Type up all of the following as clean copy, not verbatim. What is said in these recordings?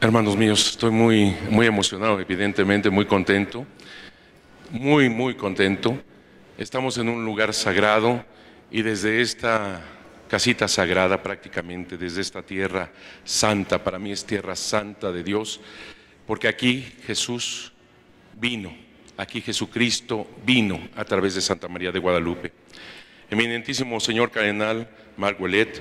Hermanos míos, estoy muy emocionado, evidentemente, muy contento, muy contento. Estamos en un lugar sagrado y desde esta casita sagrada prácticamente, desde esta tierra santa, para mí es tierra santa de Dios, porque aquí Jesús vino, aquí Jesucristo vino a través de Santa María de Guadalupe. Eminentísimo señor Cardenal Marc Ouellet,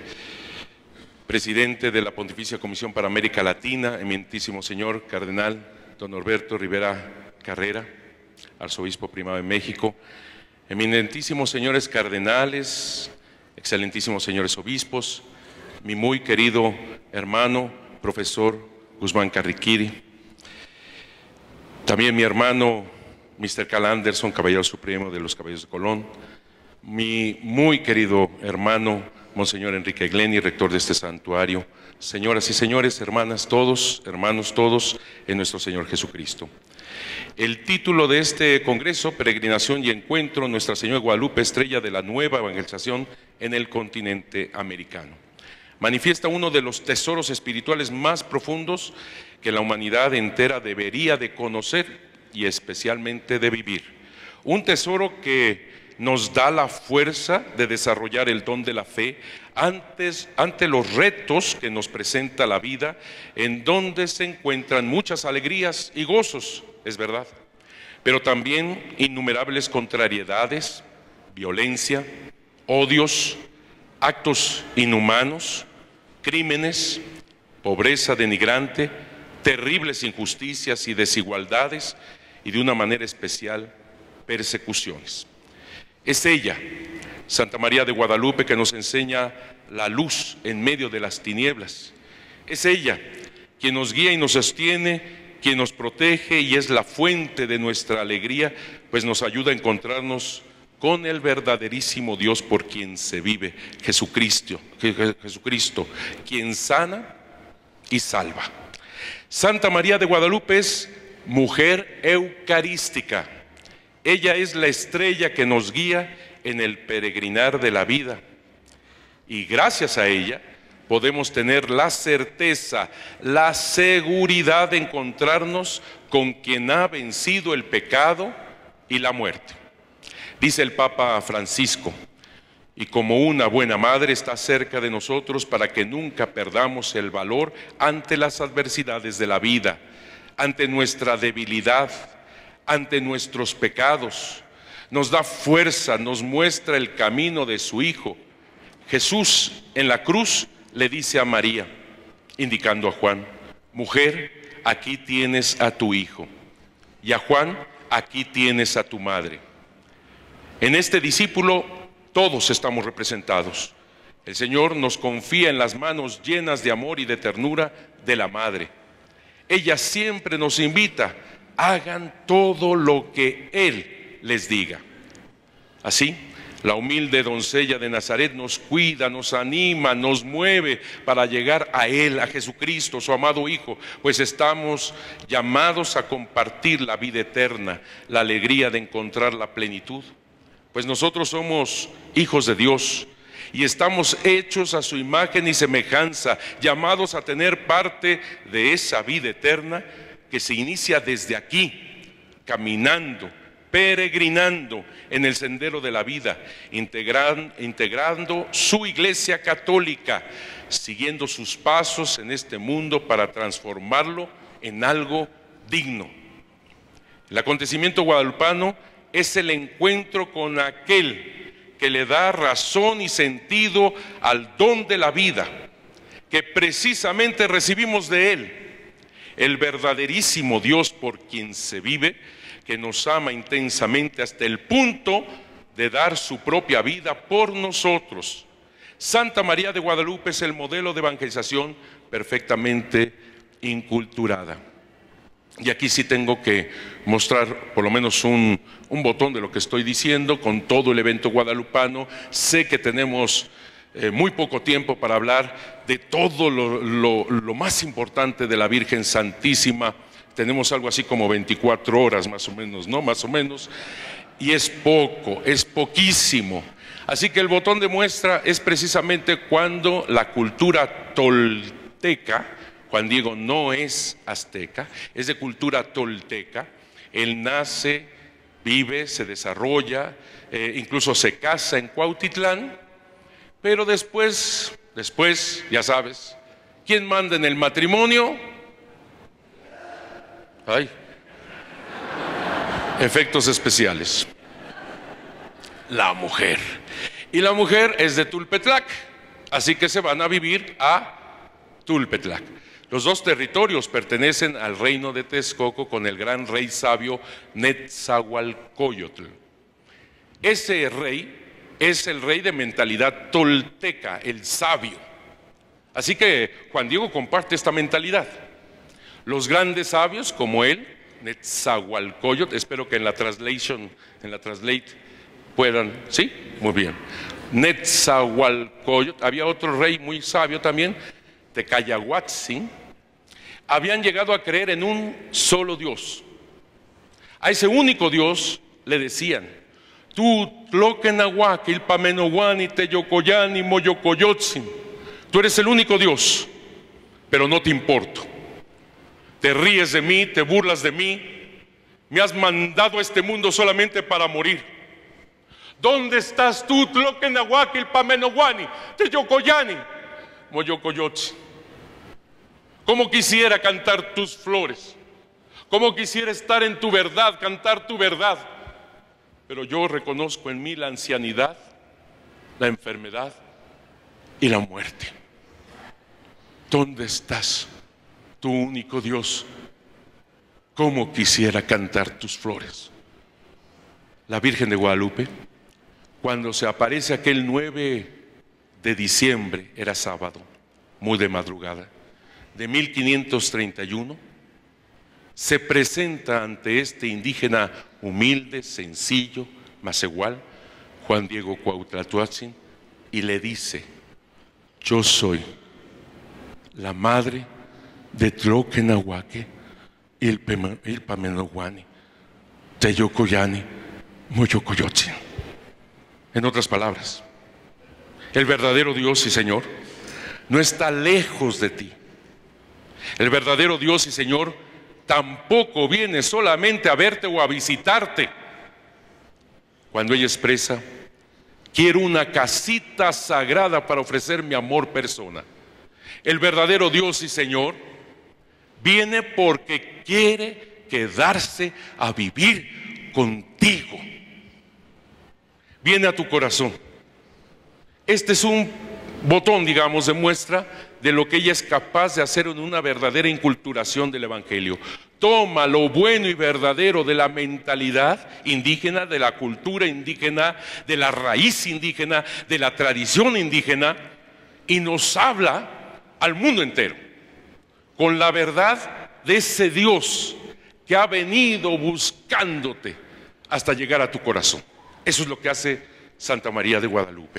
presidente de la Pontificia Comisión para América Latina, eminentísimo señor Cardenal don Norberto Rivera Carrera, arzobispo primado de México, eminentísimos señores cardenales, excelentísimos señores obispos, mi muy querido hermano, profesor Guzmán Carriquiri, también mi hermano Mr. Carl Anderson, Caballero Supremo de los Caballeros de Colón, mi muy querido hermano Monseñor Enrique Gleni, rector de este santuario, señoras y señores, hermanas todos, hermanos todos, en nuestro Señor Jesucristo. El título de este congreso, Peregrinación y Encuentro, Nuestra Señora de Guadalupe, estrella de la nueva evangelización en el continente americano. Manifiesta uno de los tesoros espirituales más profundos que la humanidad entera debería de conocer y especialmente de vivir. Un tesoro que nos da la fuerza de desarrollar el don de la fe ante los retos que nos presenta la vida, en donde se encuentran muchas alegrías y gozos, es verdad, pero también innumerables contrariedades, violencia, odios, actos inhumanos, crímenes, pobreza denigrante, terribles injusticias y desigualdades, y de una manera especial, persecuciones. Es ella, Santa María de Guadalupe, que nos enseña la luz en medio de las tinieblas. Es ella quien nos guía y nos sostiene, quien nos protege y es la fuente de nuestra alegría, pues nos ayuda a encontrarnos con el verdaderísimo Dios por quien se vive, Jesucristo, quien sana y salva. Santa María de Guadalupe es mujer eucarística. Ella es la estrella que nos guía en el peregrinar de la vida. Y gracias a ella podemos tener la certeza, la seguridad de encontrarnos con quien ha vencido el pecado y la muerte. Dice el Papa Francisco, y como una buena madre está cerca de nosotros para que nunca perdamos el valor ante las adversidades de la vida, ante nuestra debilidad, ante nuestros pecados, nos da fuerza, nos muestra el camino de su Hijo. Jesús en la cruz le dice a María, indicando a Juan, mujer, aquí tienes a tu hijo, y a Juan, aquí tienes a tu madre. En este discípulo todos estamos representados. El Señor nos confía en las manos llenas de amor y de ternura de la madre. Ella siempre nos invita, hagan todo lo que Él les diga. Así, la humilde doncella de Nazaret nos cuida, nos anima, nos mueve para llegar a Él, a Jesucristo, su amado Hijo, pues estamos llamados a compartir la vida eterna, la alegría de encontrar la plenitud. Pues nosotros somos hijos de Dios y estamos hechos a su imagen y semejanza, llamados a tener parte de esa vida eterna que se inicia desde aquí, caminando, peregrinando en el sendero de la vida, integrando su Iglesia católica, siguiendo sus pasos en este mundo para transformarlo en algo digno. El acontecimiento guadalupano es el encuentro con aquel que le da razón y sentido al don de la vida, que precisamente recibimos de Él. El verdaderísimo Dios por quien se vive, que nos ama intensamente hasta el punto de dar su propia vida por nosotros. Santa María de Guadalupe es el modelo de evangelización perfectamente inculturada. Y aquí sí tengo que mostrar por lo menos un botón de lo que estoy diciendo con todo el evento guadalupano. Sé que tenemos muy poco tiempo para hablar de todo lo más importante de la Virgen Santísima. Tenemos algo así como 24 horas más o menos, ¿no? Más o menos. Y es poco, es poquísimo. Así que el botón de muestra es precisamente cuando la cultura tolteca, Juan Diego no es azteca, es de cultura tolteca. Él nace, vive, se desarrolla, incluso se casa en Cuautitlán, pero después, ya sabes, ¿quién manda en el matrimonio? Ay, efectos especiales. La mujer. Y la mujer es de Tulpetlac, así que se van a vivir a Tulpetlac. Los dos territorios pertenecen al reino de Texcoco con el gran rey sabio Netzahualcóyotl. Ese rey es el rey de mentalidad tolteca, el sabio. Así que Juan Diego comparte esta mentalidad. Los grandes sabios como él, Netzahualcóyotl, espero que en la translate puedan, ¿sí? Muy bien. Netzahualcóyotl, había otro rey muy sabio también, Tecayahuatzin, habían llegado a creer en un solo Dios. A ese único Dios le decían: tú Tloquenahuac, Pamenohuani, Teyocoyani, Moyocoyotzin. Tú eres el único Dios, pero no te importo. Te ríes de mí, te burlas de mí. Me has mandado a este mundo solamente para morir. ¿Dónde estás tú, Tloquenahuac, Pamenohuani, Teyocoyani, Moyocoyotzin? Cómo quisiera cantar tus flores, cómo quisiera estar en tu verdad, cantar tu verdad. Pero yo reconozco en mí la ancianidad, la enfermedad y la muerte. ¿Dónde estás, tu único Dios? ¿Cómo quisiera cantar tus flores? La Virgen de Guadalupe, cuando se aparece aquel 9 de diciembre, era sábado, muy de madrugada, de 1531, se presenta ante este indígena humilde, sencillo, macehual, Juan Diego Cuauhtlatoatzin, y le dice: yo soy la madre de Tloquenahuaque, Ilpamenohuani, Teyocoyani, Moyocoyotzin. En otras palabras, el verdadero Dios y Señor no está lejos de ti. El verdadero Dios y Señor tampoco viene solamente a verte o a visitarte. Cuando ella expresa: quiero una casita sagrada para ofrecer mi amor persona. El verdadero Dios y Señor viene porque quiere quedarse a vivir contigo. Viene a tu corazón. Este es un botón, digamos, de muestra de lo que ella es capaz de hacer en una verdadera inculturación del Evangelio. Toma lo bueno y verdadero de la mentalidad indígena, de la cultura indígena, de la raíz indígena, de la tradición indígena, y nos habla al mundo entero con la verdad de ese Dios que ha venido buscándote hasta llegar a tu corazón. Eso es lo que hace Santa María de Guadalupe.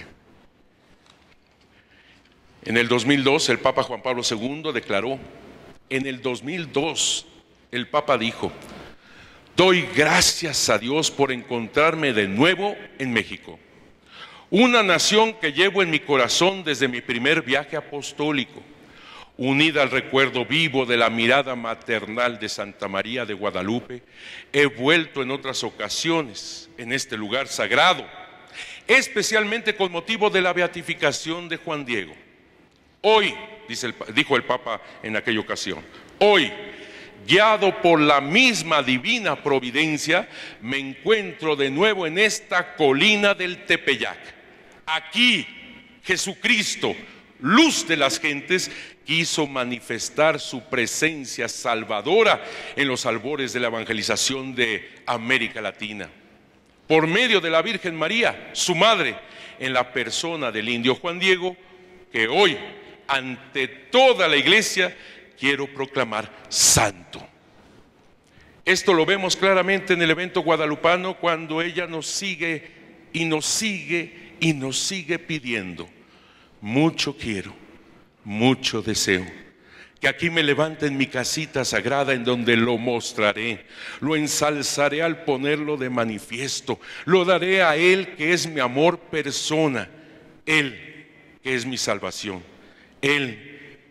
En el 2002 el Papa Juan Pablo II declaró, en el 2002 el Papa dijo: doy gracias a Dios por encontrarme de nuevo en México, una nación que llevo en mi corazón desde mi primer viaje apostólico, unida al recuerdo vivo de la mirada maternal de Santa María de Guadalupe. He vuelto en otras ocasiones en este lugar sagrado, especialmente con motivo de la beatificación de Juan Diego. Hoy, dijo el Papa en aquella ocasión, hoy, guiado por la misma divina providencia, me encuentro de nuevo en esta colina del Tepeyac. Aquí, Jesucristo, luz de las gentes, quiso manifestar su presencia salvadora en los albores de la evangelización de América Latina, por medio de la Virgen María, su madre, en la persona del indio Juan Diego, que hoy, ante toda la iglesia, quiero proclamar santo. Esto lo vemos claramente en el evento guadalupano, cuando ella nos sigue y nos sigue y nos sigue pidiendo: mucho quiero, mucho deseo, que aquí me levante en mi casita sagrada, en donde lo mostraré, lo ensalzaré al ponerlo de manifiesto, lo daré a Él que es mi amor persona, Él que es mi salvación, Él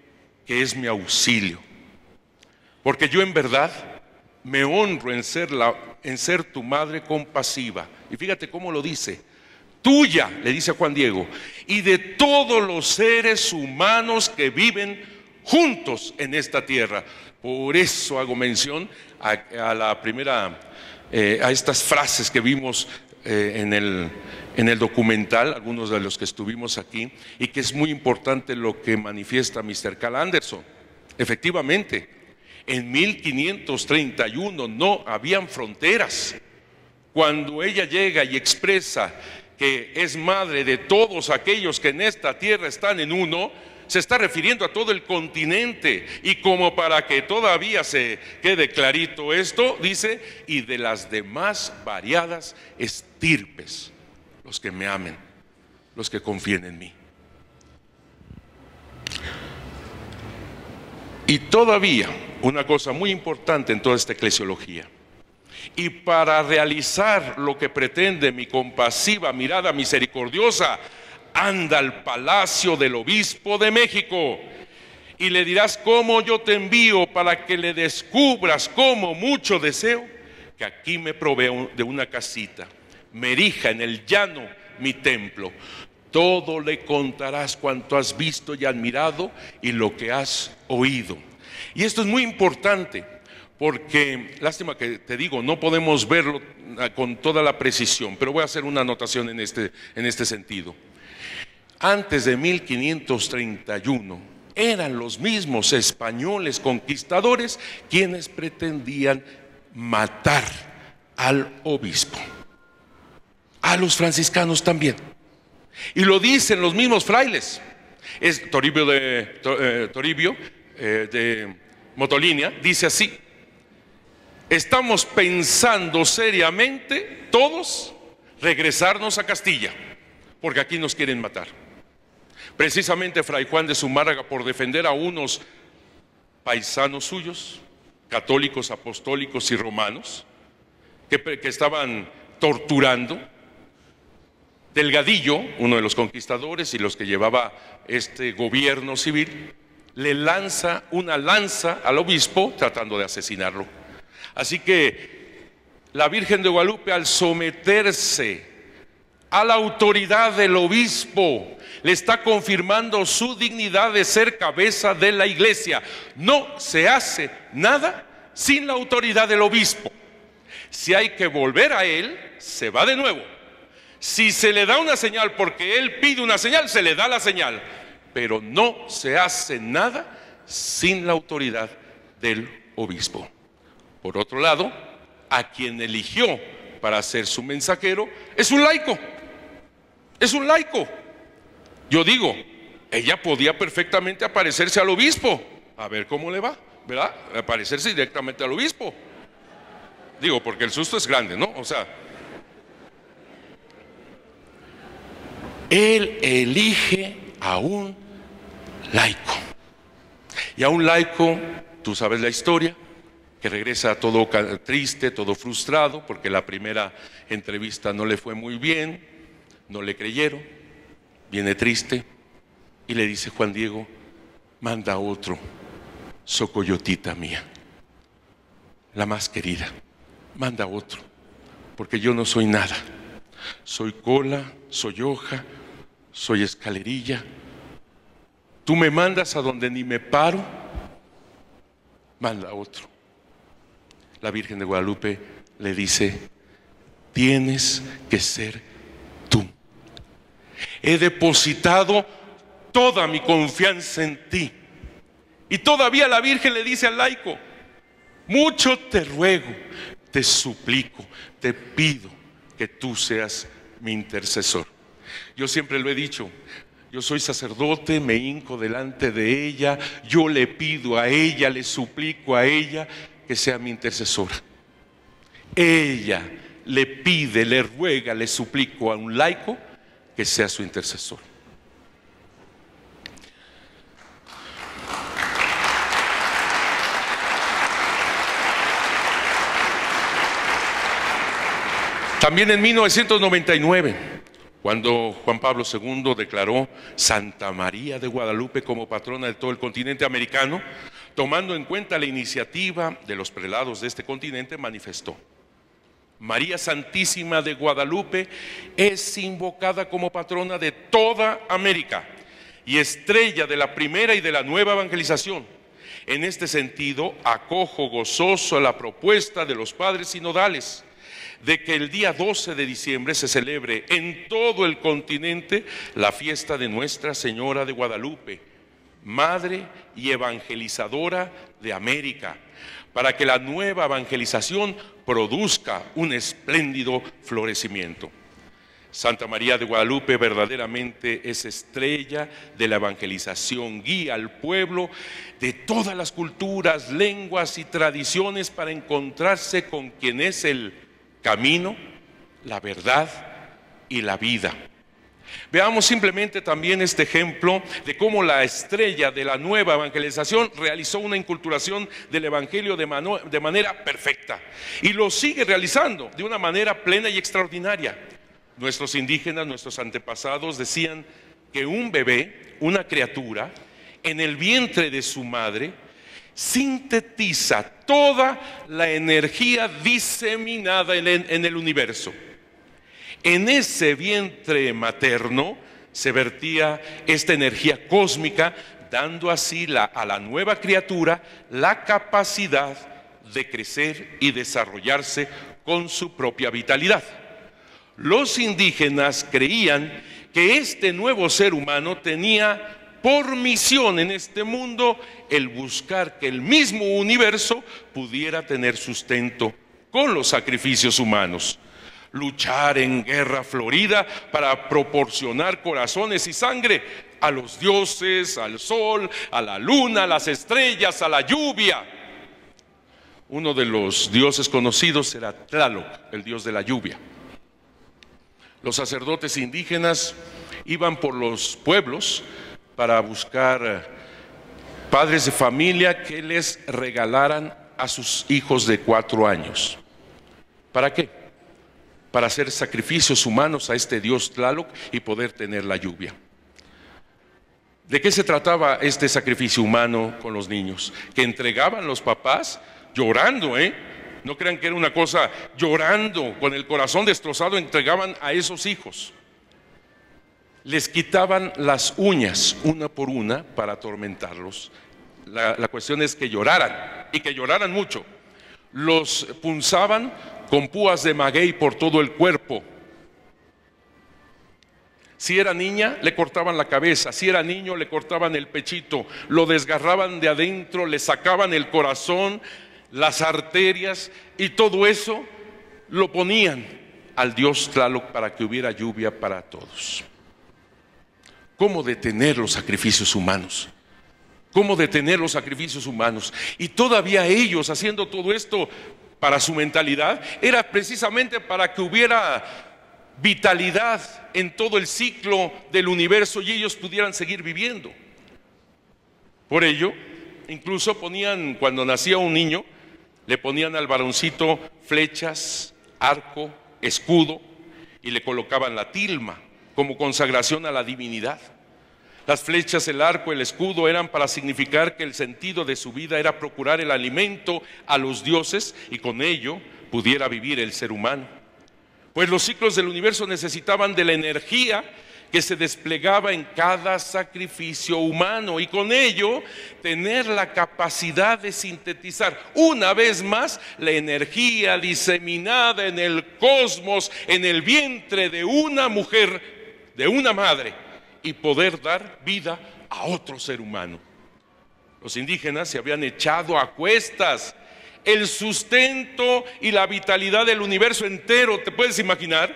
que es mi auxilio. Porque yo en verdad me honro en ser tu madre compasiva. Y fíjate cómo lo dice. Tuya, le dice a Juan Diego, y de todos los seres humanos que viven juntos en esta tierra. Por eso hago mención a la primera, a estas frases que vimos en el documental, algunos de los que estuvimos aquí, y que es muy importante lo que manifiesta Mr. Carl Anderson. Efectivamente, en 1531 no habían fronteras. Cuando ella llega y expresa que es madre de todos aquellos que en esta tierra están en uno, se está refiriendo a todo el continente. Y como para que todavía se quede clarito esto, dice, y de las demás variadas estirpes, los que me amen, los que confíen en mí. Y todavía una cosa muy importante en toda esta eclesiología: y para realizar lo que pretende mi compasiva mirada misericordiosa, anda al palacio del obispo de México y le dirás cómo yo te envío, para que le descubras cómo mucho deseo que aquí me provee de una casita, me erija en el llano mi templo. Todo le contarás cuanto has visto y admirado y lo que has oído. Y esto es muy importante, porque, lástima que te digo, no podemos verlo con toda la precisión, pero voy a hacer una anotación en este sentido. Antes de 1531, eran los mismos españoles conquistadores quienes pretendían matar al obispo, a los franciscanos también. Y lo dicen los mismos frailes. Es Toribio de Motolinia, dice así: estamos pensando seriamente todos regresarnos a Castilla, porque aquí nos quieren matar. Precisamente Fray Juan de Zumárraga, por defender a unos paisanos suyos, católicos, apostólicos y romanos, que estaban torturando, Delgadillo, uno de los conquistadores y los que llevaba este gobierno civil, le lanza una lanza al obispo tratando de asesinarlo. Así que la Virgen de Guadalupe, al someterse a la autoridad del obispo, le está confirmando su dignidad de ser cabeza de la iglesia. No se hace nada sin la autoridad del obispo. Si hay que volver a él, se va de nuevo. Si se le da una señal porque él pide una señal, se le da la señal. Pero no se hace nada sin la autoridad del obispo. Por otro lado, a quien eligió para ser su mensajero es un laico. Es un laico. Yo digo, ella podía perfectamente aparecerse al obispo, a ver cómo le va, ¿verdad? Aparecerse directamente al obispo. Digo, porque el susto es grande, ¿no? O sea, él elige a un laico. Y a un laico, tú sabes la historia, que regresa todo triste, todo frustrado, porque la primera entrevista no le fue muy bien, no le creyeron, viene triste y le dice: Juan Diego, manda a otro, socoyotita mía, la más querida, manda a otro, porque yo no soy nada, soy cola, soy hoja, soy escalerilla. Tú me mandas a donde ni me paro, manda a otro. La Virgen de Guadalupe le dice: tienes que ser tú. He depositado toda mi confianza en ti. Y todavía la Virgen le dice al laico: mucho te ruego, te suplico, te pido que tú seas mi intercesor. Yo siempre lo he dicho, yo soy sacerdote, me hinco delante de ella, yo le pido a ella, le suplico a ella que sea mi intercesora. Ella le pide, le ruega, le suplico a un laico que sea su intercesor. También en 1999, Cuando Juan Pablo II declaró Santa María de Guadalupe como patrona de todo el continente americano, tomando en cuenta la iniciativa de los prelados de este continente, manifestó: María Santísima de Guadalupe es invocada como patrona de toda América y estrella de la primera y de la nueva evangelización. En este sentido, acojo gozoso la propuesta de los padres sinodales de que el día 12 de diciembre se celebre en todo el continente la fiesta de Nuestra Señora de Guadalupe, Madre y Evangelizadora de América, para que la nueva evangelización produzca un espléndido florecimiento. Santa María de Guadalupe verdaderamente es estrella de la evangelización, guía al pueblo de todas las culturas, lenguas y tradiciones para encontrarse con quien es el camino, la verdad y la vida. Veamos simplemente también este ejemplo de cómo la estrella de la nueva evangelización realizó una inculturación del evangelio de manera perfecta y lo sigue realizando de una manera plena y extraordinaria. Nuestros indígenas, nuestros antepasados decían que un bebé, una criatura, en el vientre de su madre, sintetiza toda la energía diseminada en el universo. En ese vientre materno se vertía esta energía cósmica, dando así a la nueva criatura la capacidad de crecer y desarrollarse con su propia vitalidad. Los indígenas creían que este nuevo ser humano tenía por misión en este mundo el buscar que el mismo universo pudiera tener sustento con los sacrificios humanos, luchar en guerra florida para proporcionar corazones y sangre a los dioses, al sol, a la luna, a las estrellas, a la lluvia. Uno de los dioses conocidos era Tlaloc, el dios de la lluvia. Los sacerdotes indígenas iban por los pueblos para buscar padres de familia que les regalaran a sus hijos de 4 años. ¿Para qué? Para hacer sacrificios humanos a este dios Tlaloc y poder tener la lluvia. ¿De qué se trataba este sacrificio humano con los niños? Que entregaban los papás llorando, No crean que era una cosa llorando, con el corazón destrozado, entregaban a esos hijos. Les quitaban las uñas una por una para atormentarlos. La cuestión es que lloraran, y que lloraran mucho. Los punzaban con púas de maguey por todo el cuerpo. Si era niña, le cortaban la cabeza. Si era niño, le cortaban el pechito. Lo desgarraban de adentro, le sacaban el corazón, las arterias, y todo eso lo ponían al dios Tlaloc para que hubiera lluvia para todos. ¿Cómo detener los sacrificios humanos? ¿Cómo detener los sacrificios humanos? Y todavía ellos haciendo todo esto para su mentalidad, era precisamente para que hubiera vitalidad en todo el ciclo del universo y ellos pudieran seguir viviendo. Por ello, incluso ponían, cuando nacía un niño, le ponían al varoncito flechas, arco, escudo, y le colocaban la tilma como consagración a la divinidad. Las flechas, el arco, el escudo eran para significar que el sentido de su vida era procurar el alimento a los dioses y con ello pudiera vivir el ser humano. Pues los ciclos del universo necesitaban de la energía que se desplegaba en cada sacrificio humano y con ello tener la capacidad de sintetizar una vez más la energía diseminada en el cosmos, en el vientre de una mujer, de una madre, y poder dar vida a otro ser humano. Los indígenas se habían echado a cuestas el sustento y la vitalidad del universo entero, ¿te puedes imaginar?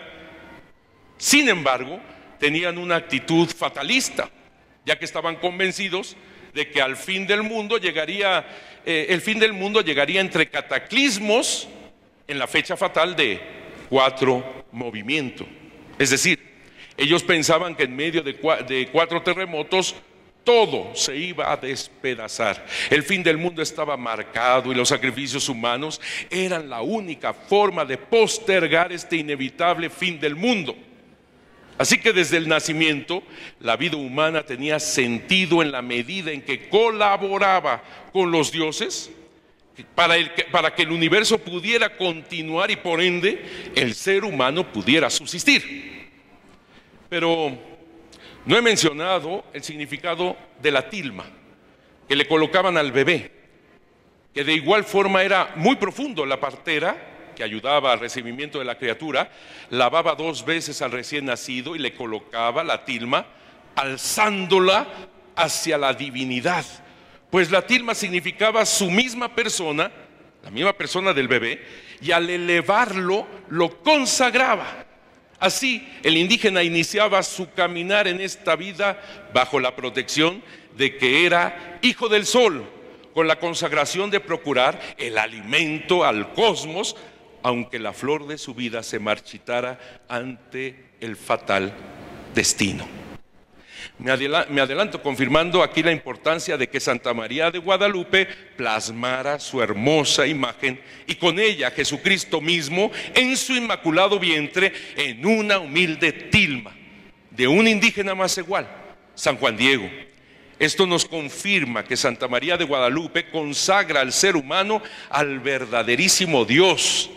Sin embargo, tenían una actitud fatalista, ya que estaban convencidos de que al fin del mundo llegaría, el fin del mundo llegaría entre cataclismos en la fecha fatal de 4 movimientos. Es decir, ellos pensaban que en medio de 4 terremotos todo se iba a despedazar. El fin del mundo estaba marcado y los sacrificios humanos eran la única forma de postergar este inevitable fin del mundo. Así que desde el nacimiento, la vida humana tenía sentido en la medida en que colaboraba con los dioses para que el universo pudiera continuar y por ende el ser humano pudiera subsistir. Pero no he mencionado el significado de la tilma que le colocaban al bebé, que de igual forma era muy profundo. La partera que ayudaba al recibimiento de la criatura lavaba 2 veces al recién nacido y le colocaba la tilma, alzándola hacia la divinidad, pues la tilma significaba su misma persona, la misma persona del bebé, y al elevarlo lo consagraba. Así el indígena iniciaba su caminar en esta vida bajo la protección de que era hijo del sol, con la consagración de procurar el alimento al cosmos, aunque la flor de su vida se marchitara ante el fatal destino. Me adelanto confirmando aquí la importancia de que Santa María de Guadalupe plasmara su hermosa imagen y con ella Jesucristo mismo en su inmaculado vientre en una humilde tilma de un indígena macehual, San Juan Diego. Esto nos confirma que Santa María de Guadalupe consagra al ser humano al verdaderísimo Dios.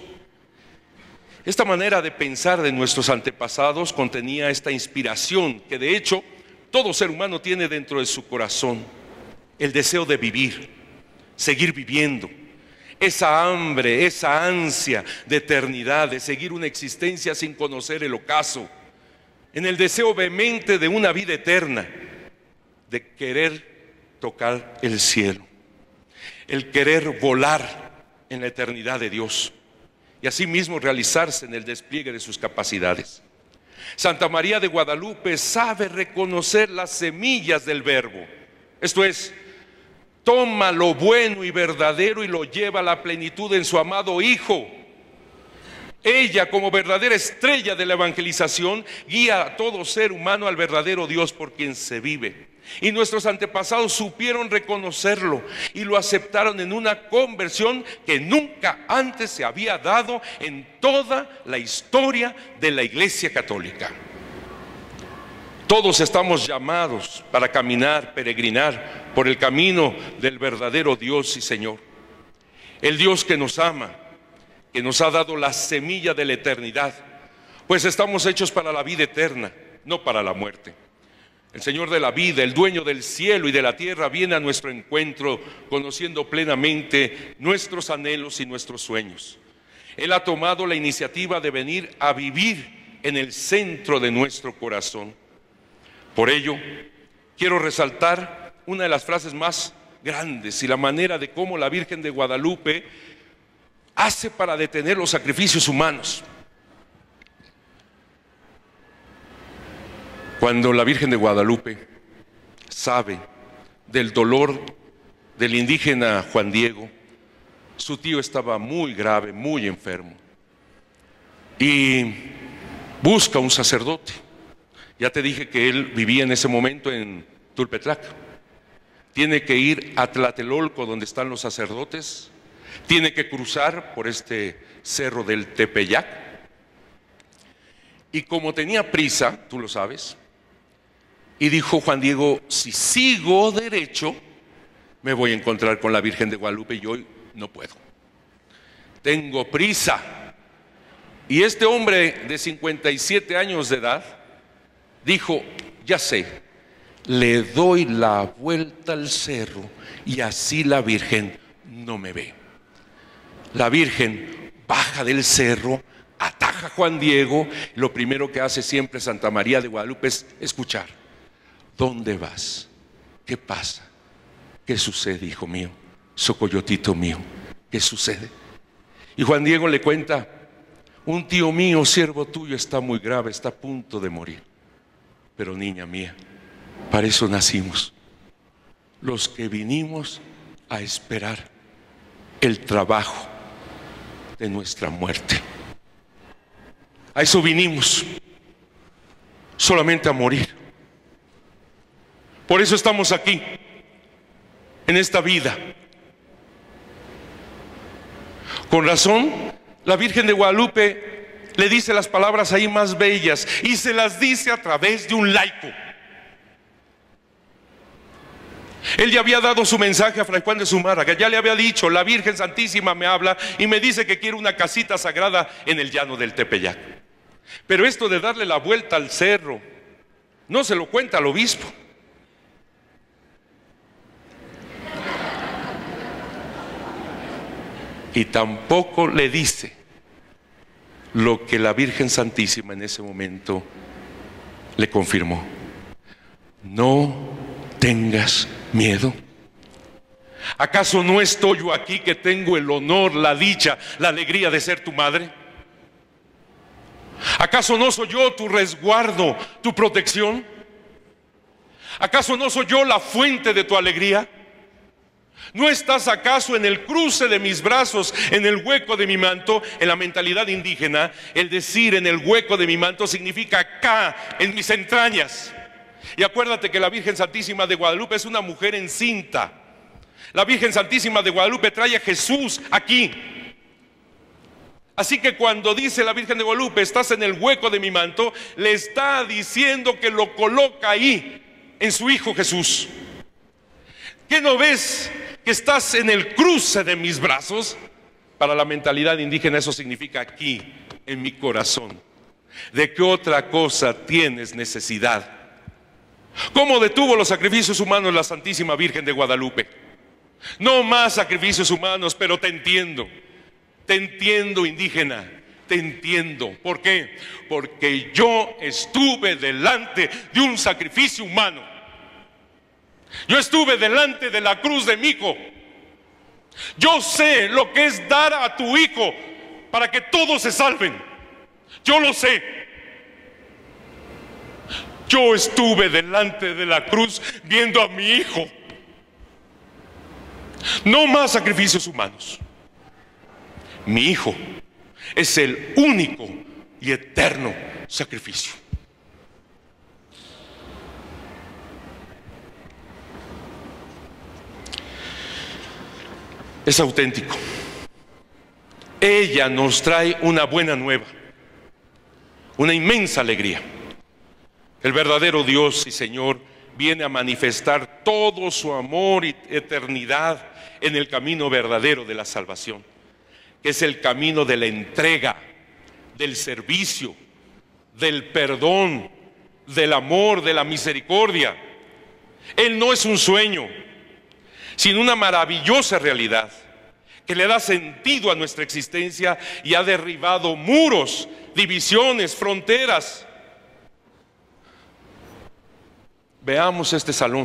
Esta manera de pensar de nuestros antepasados contenía esta inspiración que de hecho todo ser humano tiene dentro de su corazón: el deseo de vivir, seguir viviendo, esa hambre, esa ansia de eternidad, de seguir una existencia sin conocer el ocaso, en el deseo vehemente de una vida eterna, de querer tocar el cielo, el querer volar en la eternidad de Dios y asimismo realizarse en el despliegue de sus capacidades. Santa María de Guadalupe sabe reconocer las semillas del verbo, esto es, toma lo bueno y verdadero y lo lleva a la plenitud en su amado Hijo. Ella, como verdadera estrella de la evangelización, guía a todo ser humano al verdadero Dios por quien se vive. Y nuestros antepasados supieron reconocerlo y lo aceptaron en una conversión que nunca antes se había dado en toda la historia de la Iglesia Católica. Todos estamos llamados para caminar, peregrinar por el camino del verdadero Dios y Señor. El Dios que nos ama, que nos ha dado la semilla de la eternidad, pues estamos hechos para la vida eterna, no para la muerte. El Señor de la vida, el dueño del cielo y de la tierra, viene a nuestro encuentro conociendo plenamente nuestros anhelos y nuestros sueños. Él ha tomado la iniciativa de venir a vivir en el centro de nuestro corazón. Por ello, quiero resaltar una de las frases más grandes y la manera de cómo la Virgen de Guadalupe hace para detener los sacrificios humanos. Cuando la Virgen de Guadalupe sabe del dolor del indígena Juan Diego, su tío estaba muy grave, muy enfermo, y busca un sacerdote. Ya te dije que él vivía en ese momento en Tulpetlac. Tiene que ir a Tlatelolco, donde están los sacerdotes, tiene que cruzar por este cerro del Tepeyac, y como tenía prisa, tú lo sabes, y dijo Juan Diego: si sigo derecho, me voy a encontrar con la Virgen de Guadalupe y hoy no puedo. Tengo prisa. Y este hombre de 57 años de edad dijo: ya sé, le doy la vuelta al cerro y así la Virgen no me ve. La Virgen baja del cerro, ataja a Juan Diego. Lo primero que hace siempre Santa María de Guadalupe es escuchar. ¿Dónde vas? ¿Qué pasa? ¿Qué sucede, hijo mío? Socoyotito mío, ¿qué sucede? Y Juan Diego le cuenta: un tío mío, siervo tuyo, está muy grave, está a punto de morir. Pero niña mía, para eso nacimos, los que vinimos a esperar el trabajo de nuestra muerte. A eso vinimos, solamente a morir. Por eso estamos aquí, en esta vida. Con razón, la Virgen de Guadalupe le dice las palabras ahí más bellas y se las dice a través de un laico. Él ya había dado su mensaje a Fray Juan de Zumárraga, ya le había dicho: la Virgen Santísima me habla y me dice que quiere una casita sagrada en el llano del Tepeyac. Pero esto de darle la vuelta al cerro no se lo cuenta al obispo. Y tampoco le dice lo que la Virgen Santísima en ese momento le confirmó: no tengas miedo. ¿Acaso no estoy yo aquí, que tengo el honor, la dicha, la alegría de ser tu madre? ¿Acaso no soy yo tu resguardo, tu protección? ¿Acaso no soy yo la fuente de tu alegría? ¿No estás acaso en el cruce de mis brazos, en el hueco de mi manto? En la mentalidad indígena, el decir en el hueco de mi manto significa acá, en mis entrañas. Y acuérdate que la Virgen Santísima de Guadalupe es una mujer encinta. La Virgen Santísima de Guadalupe trae a Jesús aquí. Así que cuando dice la Virgen de Guadalupe: estás en el hueco de mi manto, le está diciendo que lo coloca ahí, en su Hijo Jesús. ¿Qué no ves que estás en el cruce de mis brazos? Para la mentalidad indígena eso significa aquí, en mi corazón. ¿De qué otra cosa tienes necesidad? ¿Cómo detuvo los sacrificios humanos la Santísima Virgen de Guadalupe? No más sacrificios humanos, pero te entiendo. Te entiendo, indígena, te entiendo. ¿Por qué? Porque yo estuve delante de un sacrificio humano. Yo estuve delante de la cruz de mi hijo. Yo sé lo que es dar a tu hijo para que todos se salven. Yo lo sé. Yo estuve delante de la cruz viendo a mi hijo. No más sacrificios humanos. Mi hijo es el único y eterno sacrificio. Es auténtico. Ella nos trae una buena nueva, una inmensa alegría. El verdadero Dios y Señor viene a manifestar todo su amor y eternidad en el camino verdadero de la salvación, que es el camino de la entrega, del servicio, del perdón, del amor, de la misericordia. Él no es un sueño, sino una maravillosa realidad que le da sentido a nuestra existencia y ha derribado muros, divisiones, fronteras. Veamos este salón.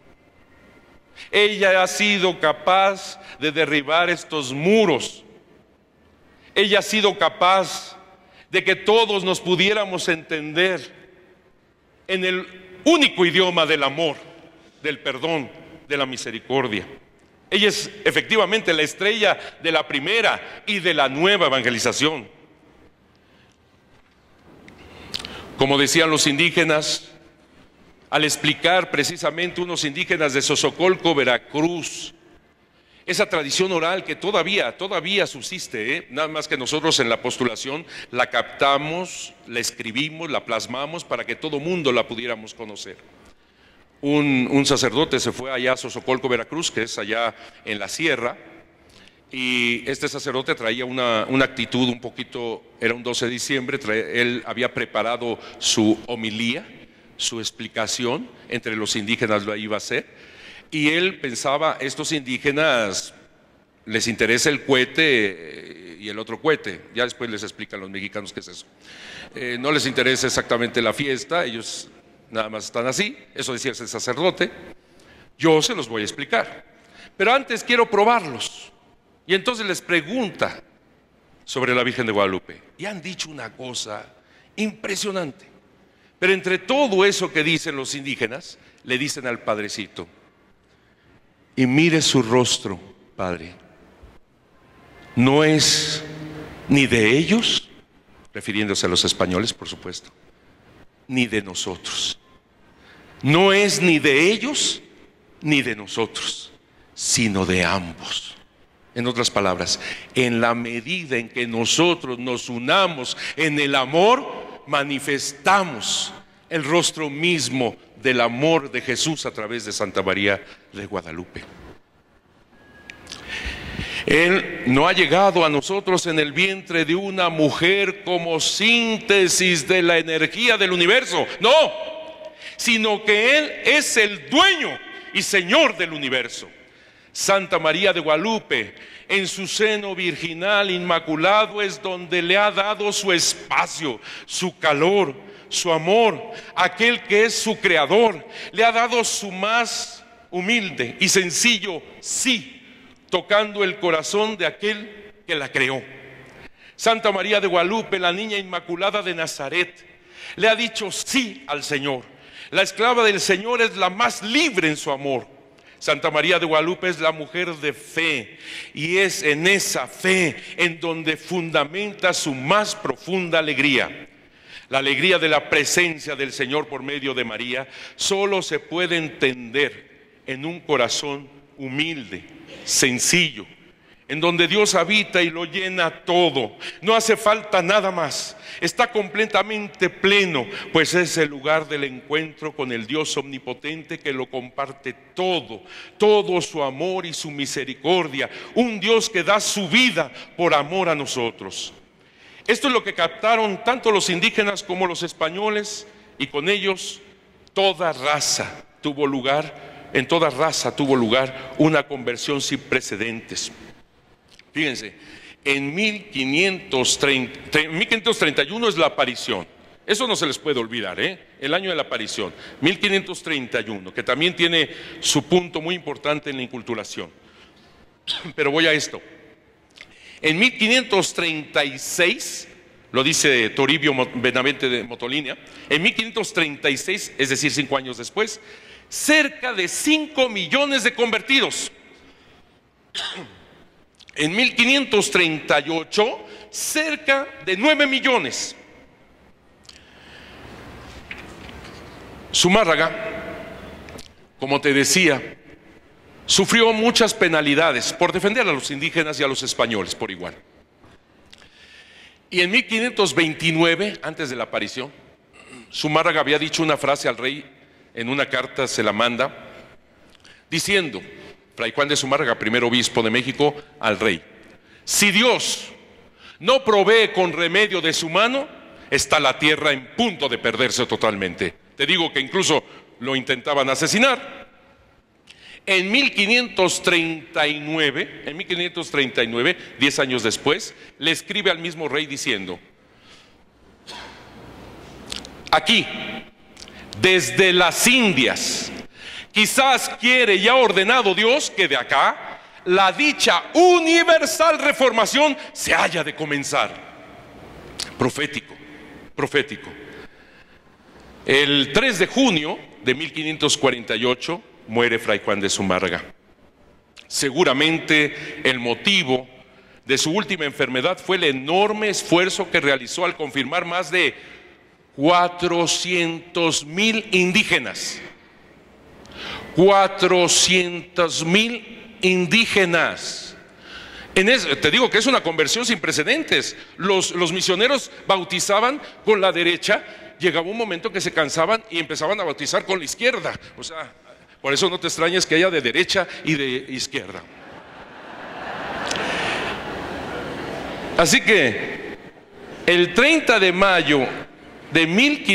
Ella ha sido capaz de derribar estos muros. Ella ha sido capaz de que todos nos pudiéramos entender en el único idioma del amor, del perdón, de la misericordia. Ella es efectivamente la estrella de la primera y de la nueva evangelización. Como decían los indígenas, al explicar precisamente unos indígenas de Sosocolco, Veracruz, esa tradición oral que todavía subsiste, nada más que nosotros en la postulación la captamos, la escribimos, la plasmamos para que todo mundo la pudiéramos conocer. Un sacerdote se fue allá a Sosocolco, Veracruz, que es allá en la sierra, y este sacerdote traía una actitud un poquito, era un 12 de diciembre, él había preparado su homilía, su explicación, entre los indígenas lo iba a hacer, y él pensaba: estos indígenas les interesa el cohete y el otro cohete, ya después les explican los mexicanos qué es eso, no les interesa exactamente la fiesta, ellos nada más están así, eso decía ese sacerdote. Yo se los voy a explicar, pero antes quiero probarlos. Y entonces les pregunta sobre la Virgen de Guadalupe, y han dicho una cosa impresionante. Pero entre todo eso que dicen los indígenas, le dicen al Padrecito: y mire su rostro, Padre, no es ni de ellos, refiriéndose a los españoles, por supuesto, ni de nosotros. No es ni de ellos ni de nosotros, sino de ambos. En otras palabras, en la medida en que nosotros nos unamos en el amor, manifestamos el rostro mismo del amor de Jesús a través de Santa María de Guadalupe. Él no ha llegado a nosotros en el vientre de una mujer como síntesis de la energía del universo, no, sino que Él es el dueño y Señor del universo. Santa María de Guadalupe, en su seno virginal inmaculado, es donde le ha dado su espacio, su calor, su amor. Aquel que es su creador le ha dado su más humilde y sencillo sí, tocando el corazón de aquel que la creó. Santa María de Guadalupe, la niña inmaculada de Nazaret, le ha dicho sí al Señor. La esclava del Señor es la más libre en su amor. Santa María de Guadalupe es la mujer de fe, y es en esa fe en donde fundamenta su más profunda alegría. La alegría de la presencia del Señor por medio de María solo se puede entender en un corazón humilde, sencillo, en donde Dios habita y lo llena todo. No hace falta nada más. Está completamente pleno, pues es el lugar del encuentro con el Dios omnipotente que lo comparte todo, todo su amor y su misericordia. Un Dios que da su vida por amor a nosotros. Esto es lo que captaron tanto los indígenas como los españoles, y con ellos toda raza tuvo lugar, en toda raza tuvo lugar una conversión sin precedentes. Fíjense, en 1531 es la aparición. Eso no se les puede olvidar, el año de la aparición, 1531, que también tiene su punto muy importante en la inculturación. Pero voy a esto. En 1536, lo dice Toribio Benavente de Motolinia, en 1536, es decir, 5 años después, cerca de 5 millones de convertidos. En 1538, cerca de 9 millones. Zumárraga, como te decía, sufrió muchas penalidades por defender a los indígenas y a los españoles por igual. Y en 1529, antes de la aparición, Zumárraga había dicho una frase al rey, en una carta se la manda, diciendo, Fray Juan de Zumárraga, primer obispo de México, al rey: si Dios no provee con remedio de su mano, está la tierra en punto de perderse totalmente. Te digo que incluso lo intentaban asesinar. En 1539, 10 años después, le escribe al mismo rey diciendo: aquí, desde las Indias, quizás quiere y ha ordenado Dios que de acá la dicha universal reformación se haya de comenzar. Profético, profético. El 3 de junio de 1548 muere Fray Juan de Zumárraga. Seguramente el motivo de su última enfermedad fue el enorme esfuerzo que realizó al confirmar más de 400,000 indígenas. 400,000 indígenas. Te digo que es una conversión sin precedentes. Los misioneros bautizaban con la derecha, llegaba un momento que se cansaban y empezaban a bautizar con la izquierda. O sea, por eso no te extrañes que haya de derecha y de izquierda. Así que el 30 de mayo de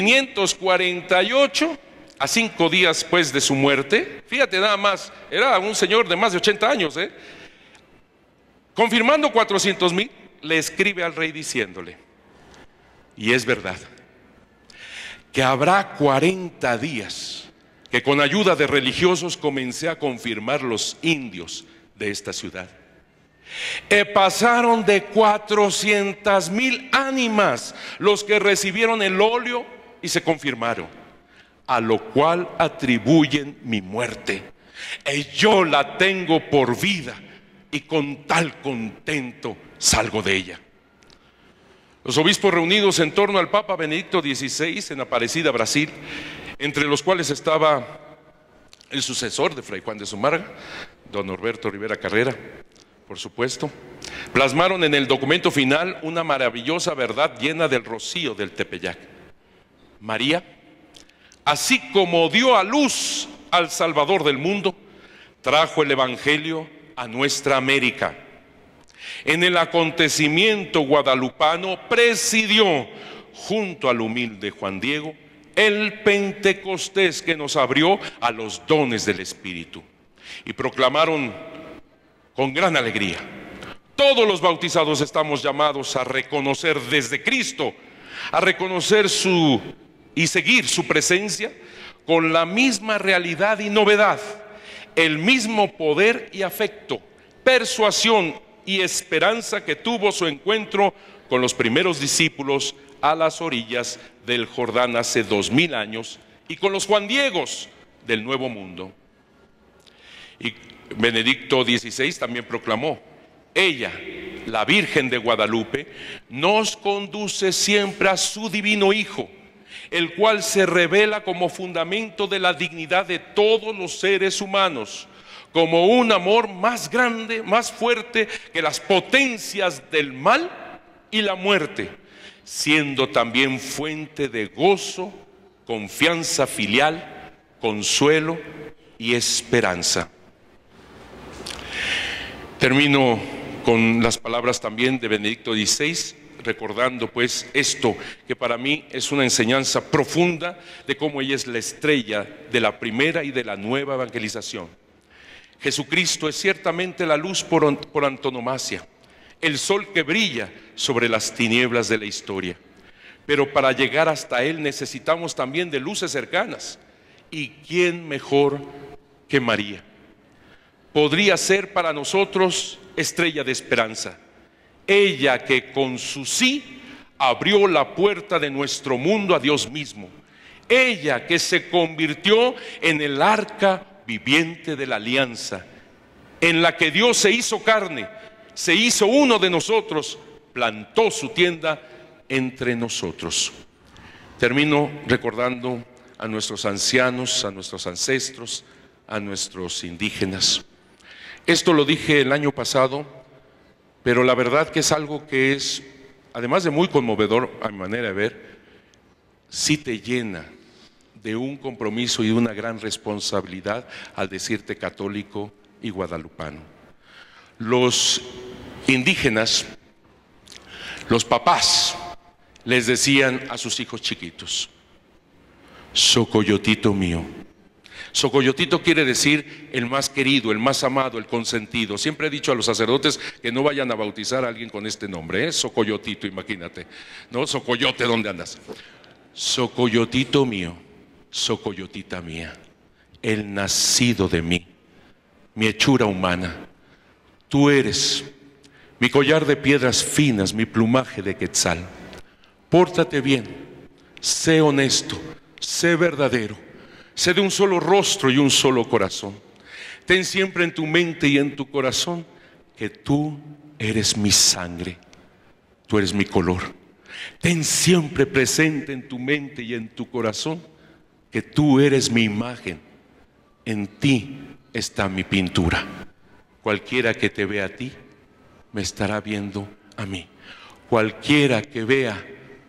1548, a 5 días pues de su muerte, fíjate nada más, era un señor de más de 80 años, confirmando 400,000, le escribe al rey diciéndole: y es verdad que habrá 40 días que con ayuda de religiosos comencé a confirmar los indios de esta ciudad. Pasaron de 400,000 ánimas los que recibieron el óleo y se confirmaron, a lo cual atribuyen mi muerte. Yo la tengo por vida y con tal contento salgo de ella. Los obispos reunidos en torno al Papa Benedicto XVI en Aparecida, Brasil, entre los cuales estaba el sucesor de Fray Juan de Zumárraga, don Norberto Rivera Carrera, por supuesto, plasmaron en el documento final una maravillosa verdad llena del rocío del Tepeyac. María, así como dio a luz al Salvador del mundo, trajo el Evangelio a nuestra América. En el acontecimiento guadalupano presidió, junto al humilde Juan Diego, el Pentecostés que nos abrió a los dones del Espíritu. Y proclamaron con gran alegría: todos los bautizados estamos llamados a reconocer desde Cristo, a reconocer y seguir su presencia con la misma realidad y novedad, el mismo poder y afecto, persuasión y esperanza que tuvo su encuentro con los primeros discípulos a las orillas del Jordán hace 2000 años y con los Juan Diegos del Nuevo Mundo. Y Benedicto XVI también proclamó: ella, la Virgen de Guadalupe, nos conduce siempre a su divino Hijo, el cual se revela como fundamento de la dignidad de todos los seres humanos, como un amor más grande, más fuerte que las potencias del mal y la muerte, siendo también fuente de gozo, confianza filial, consuelo y esperanza. Termino con las palabras también de Benedicto XVI, recordando pues esto que para mí es una enseñanza profunda de cómo ella es la estrella de la primera y de la nueva evangelización. Jesucristo es ciertamente la luz por antonomasia, el sol que brilla sobre las tinieblas de la historia. Pero para llegar hasta Él necesitamos también de luces cercanas. ¿Y quién mejor que María? Podría ser para nosotros estrella de esperanza. Ella que con su sí abrió la puerta de nuestro mundo a Dios mismo. Ella que se convirtió en el arca viviente de la alianza, en la que Dios se hizo carne, se hizo uno de nosotros, plantó su tienda entre nosotros. Termino recordando a nuestros ancianos, a nuestros ancestros, a nuestros indígenas. Esto lo dije el año pasado, pero la verdad que es algo que es, además de muy conmovedor a mi manera de ver, sí te llena de un compromiso y de una gran responsabilidad al decirte católico y guadalupano. Los indígenas, los papás, les decían a sus hijos chiquitos: Socoyotito mío. Socoyotito quiere decir el más querido, el más amado, el consentido. Siempre he dicho a los sacerdotes que no vayan a bautizar a alguien con este nombre, ¿eh? Socoyotito, imagínate, ¿no? Socoyote, ¿dónde andas? Socoyotito mío, socoyotita mía, el nacido de mí, mi hechura humana. Tú eres mi collar de piedras finas, mi plumaje de quetzal. Pórtate bien, sé honesto, sé verdadero, sé de un solo rostro y un solo corazón. Ten siempre en tu mente y en tu corazón que tú eres mi sangre, tú eres mi color. Ten siempre presente en tu mente y en tu corazón que tú eres mi imagen, en ti está mi pintura. Cualquiera que te vea a ti, me estará viendo a mí. Cualquiera que vea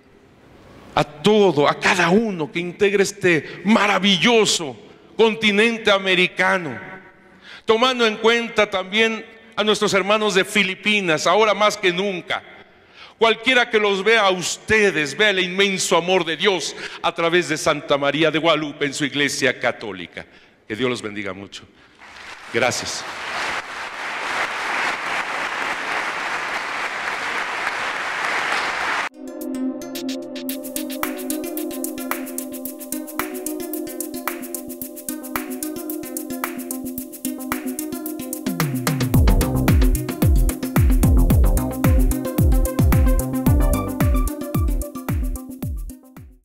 a todo, a cada uno que integra este maravilloso continente americano, tomando en cuenta también a nuestros hermanos de Filipinas, ahora más que nunca. Cualquiera que los vea a ustedes, vea el inmenso amor de Dios a través de Santa María de Guadalupe en su iglesia católica. Que Dios los bendiga mucho. Gracias.